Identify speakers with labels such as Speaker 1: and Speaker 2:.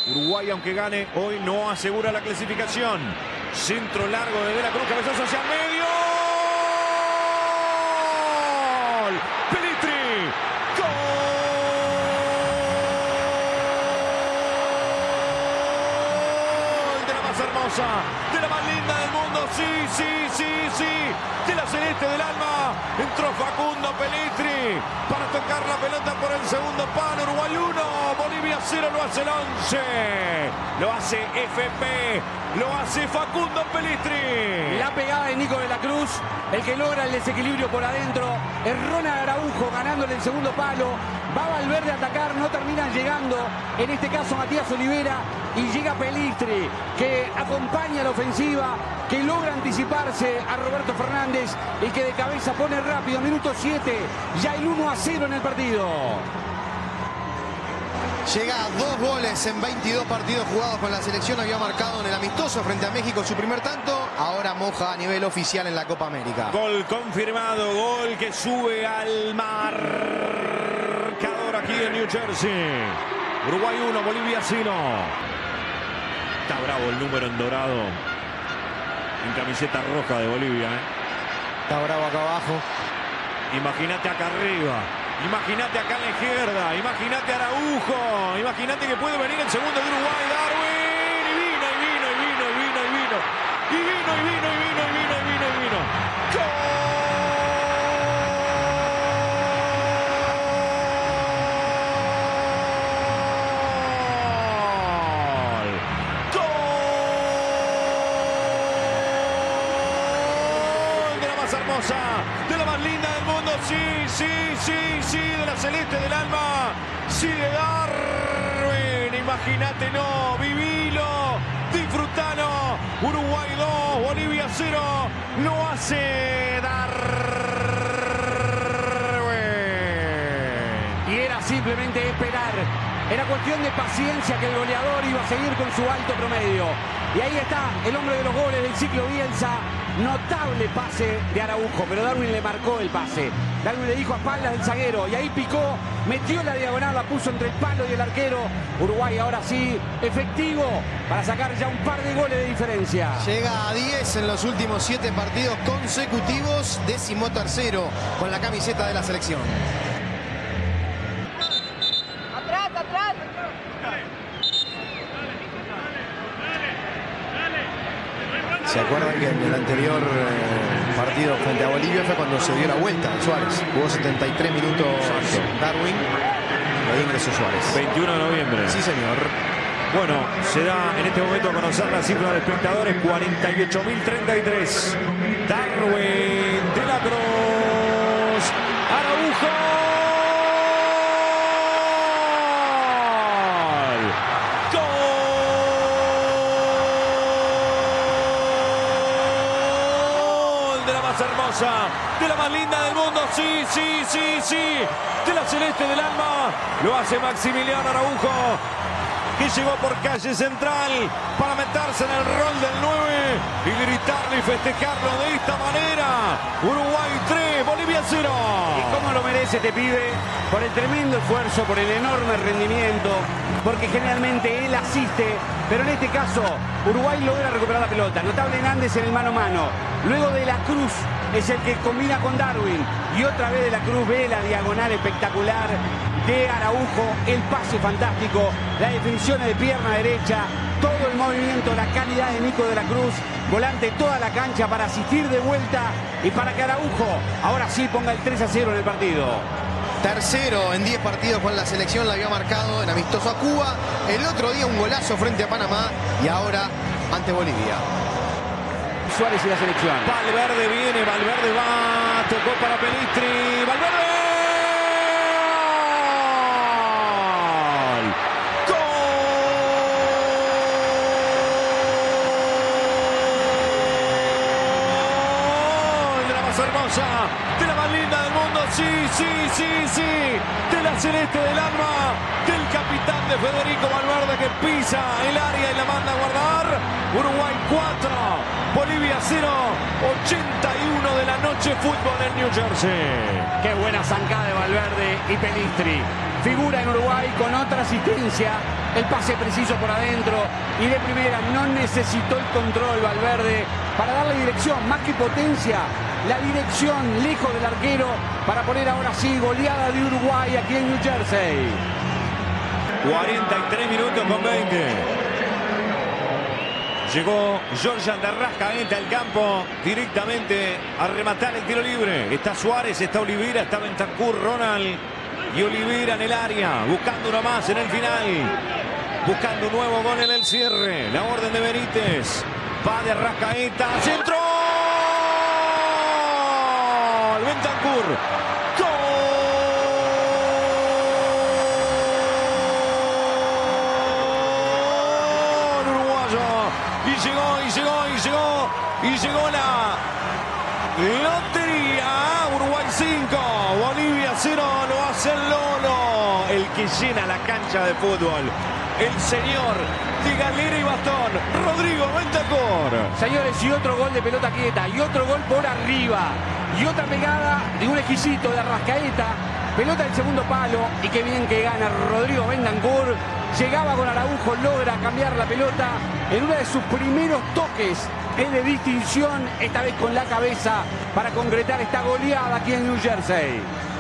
Speaker 1: Uruguay, aunque gane hoy, no asegura la clasificación. Centro largo de la Cruz, cabezazo hacia el medio. ¡Gol! ¡Pelistri! ¡Gol! De la más hermosa, de la más linda del mundo. Sí, sí, sí, sí. De la celeste del alma. Entró Facundo Pelistri para tocar la pelota por el segundo palo. Uruguay 1, Bolivia 0, lo hace el 11. Lo hace FP, lo hace Facundo Pelistri.
Speaker 2: La pegada de Nico de la Cruz, el que logra el desequilibrio por adentro. Es Ronald Araujo ganándole el segundo palo. Va Valverde a atacar, no terminan llegando. En este caso Matías Olivera. Y llega Pelistri, que acompaña la ofensiva, que logra anticiparse a Roberto Fernández y que de cabeza pone rápido. Minuto 7, ya el 1-0 en el partido.
Speaker 3: Llega a 2 goles en 22 partidos jugados con la selección. Había marcado en el amistoso frente a México su primer tanto. Ahora moja a nivel oficial en la Copa América.
Speaker 1: Gol confirmado, gol que sube al marcador aquí en New Jersey. Uruguay 1, Bolivia 0. Está bravo el número en dorado. En camiseta roja de Bolivia.
Speaker 3: Está bravo acá abajo.
Speaker 1: Imagínate acá arriba. Imagínate acá a la izquierda. Imagínate a Araujo. Imagínate que puede venir el segundo de Uruguay. Darwin. Y vino, y vino, y vino, y vino, y vino. Y vino, y vino, y vino, y vino, y vino, y vino. ¡Gol! Hermosa, de la más linda del mundo, sí, sí, sí, sí, de la celeste del alma, sí, de Darwin, imagínate, no, vivilo, disfrutalo, Uruguay 2, Bolivia 0, lo hace Darwin.
Speaker 2: Y era simplemente esperar, era cuestión de paciencia que el goleador iba a seguir con su alto promedio. Y ahí está el hombre de los goles del ciclo Bielsa. Notable pase de Araujo, pero Darwin le marcó el pase. Darwin le dijo a espaldas del zaguero y ahí picó, metió la diagonal, la puso entre el palo y el arquero. Uruguay ahora sí, efectivo para sacar ya un par de goles de diferencia.
Speaker 3: Llega a 10 en los últimos 7 partidos consecutivos, 13º con la camiseta de la selección.
Speaker 4: ¡Atrás, atrás!
Speaker 3: ¿Se acuerdan que en el anterior partido frente a Bolivia fue cuando se dio la vuelta Suárez? Jugó 73 minutos Darwin y ahí ingresó Suárez.
Speaker 1: 21 de noviembre.
Speaker 3: Sí, señor.
Speaker 1: Bueno, se da en este momento a conocer la cifra de espectadores, 48.033. Darwin de la Cruz. Araujo. Hermosa, de la más linda del mundo, sí, sí, sí, sí, de la celeste del alma, lo hace Maximiliano Araujo, que llegó por calle central para meterse en el rol del 9 y gritarlo y festejarlo de esta manera. Uruguay 3, Bolivia 0.
Speaker 2: ¿Y cómo lo merece este pibe? Por el tremendo esfuerzo, por el enorme rendimiento, porque generalmente él asiste, pero en este caso Uruguay logra recuperar la pelota. Notable Hernández en el mano a mano. Luego de la Cruz es el que combina con Darwin. Y otra vez de la Cruz ve la diagonal espectacular de Araujo. El pase fantástico. La definición de pierna derecha. Todo el movimiento, la calidad de Nico de la Cruz. Volante toda la cancha para asistir de vuelta. Y para que Araujo ahora sí ponga el 3-0 en el partido.
Speaker 3: Tercero en 10 partidos con la selección, la había marcado en amistoso a Cuba. El otro día un golazo frente a Panamá y ahora ante Bolivia.
Speaker 2: Suárez y la selección.
Speaker 1: Valverde viene, Valverde va, tocó para Pelistri, Valverde. ¡Gol! De la más hermosa, de la más linda del mundo, sí, sí, sí, sí, de la celeste del alma, del capitán de Federico Valverde que pisa el área y la manda a guardar. Uruguay 4, Bolivia 0, 81 de la noche. noche fútbol en New Jersey.
Speaker 2: Qué buena zancada de Valverde y Pelistri. Figura en Uruguay con otra asistencia. El pase preciso por adentro. Y de primera no necesitó el control Valverde para darle dirección. Más que potencia, la dirección lejos del arquero para poner ahora sí goleada de Uruguay aquí en New Jersey.
Speaker 1: 43 minutos con 20. Llegó Georgian de Arrascaeta al campo directamente a rematar el tiro libre. Está Suárez, está Olivera, está Bentancur, Ronald y Olivera en el área. Buscando uno más en el final. Buscando un nuevo gol en el cierre. La orden de Benítez. Va de Arrascaeta. ¡Centro! Bentancur. ¡Gol! Y llegó la lotería. Uruguay 5, Bolivia 0, lo hace el Lolo. El que llena la cancha de fútbol. El señor de galera y bastón, Rodrigo Bentancur.
Speaker 2: Señores, y otro gol de pelota quieta, y otro gol por arriba, y otra pegada de un exquisito de Arrascaeta. Pelota del segundo palo, y qué bien que gana Rodrigo Bentancur. Llegaba con Araujo, logra cambiar la pelota en uno de sus primeros toques. Es de distinción, esta vez con la cabeza, para concretar esta goleada aquí en New Jersey.